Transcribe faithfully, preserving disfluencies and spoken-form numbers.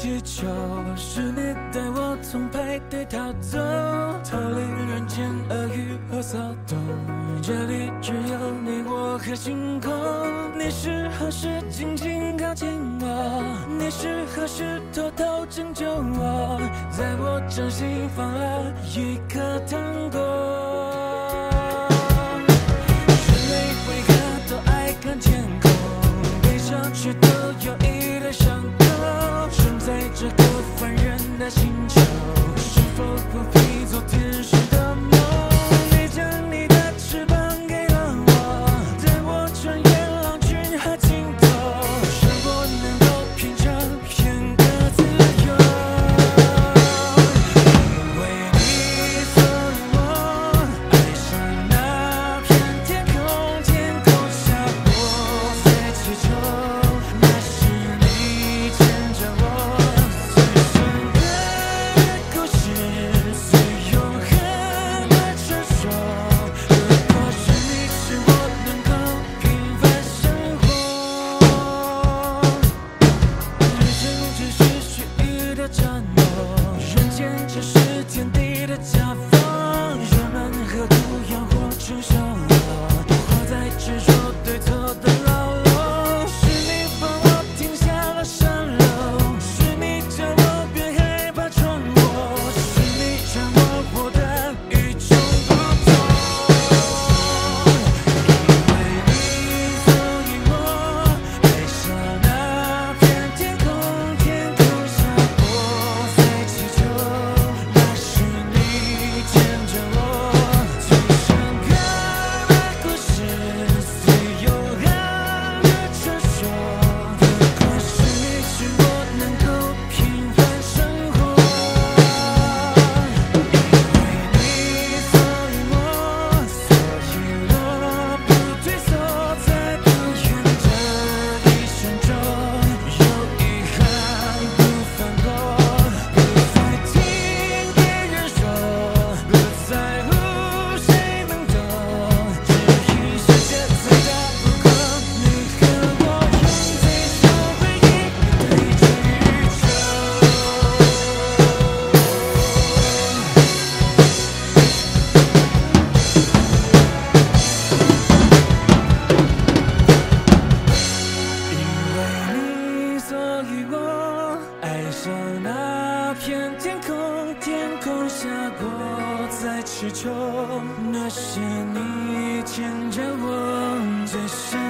气球，是你带我从派对逃走，逃离人间恶语和骚动。这里只有你我和星空。你是何时紧紧靠近我？你是何时偷偷拯救我？在我掌心放了一颗糖果。人类为何都爱看天空？悲伤却都有一点伤口。生在这个凡人的星球，是否不必做天使的梦？你将你的翅膀给了我，带我穿越狼群和尽头，让我能够品尝片刻自由。因为你，所以我爱上那片天空，天空下我在祈求，那是你牵着我最深刻的故事，最永恒的传说。如果是你，是我能够平凡生活。人生只是须臾的承诺，人间只是天地的夹缝，人们何苦要活成笑话，活在执着对错的牢笼。是你帮我停下了蜃楼，是你叫我别害怕闯祸，是你让我活得与众不同。因为你，所以我爱上那片天空，天空下我在祈求，那是你牵着我最深刻的故事，最永恒的传说。如果是你，是我能够平凡生活。因为你，所以我，所以我不退缩，在不远的一生中，有遗憾不放过，不再听别人说，不在乎谁能懂，这一世界最大不过，你和我用最少回忆对着宇宙。因为你，所以我爱上那片天空，天空下我在祈求，那是你牵着我最深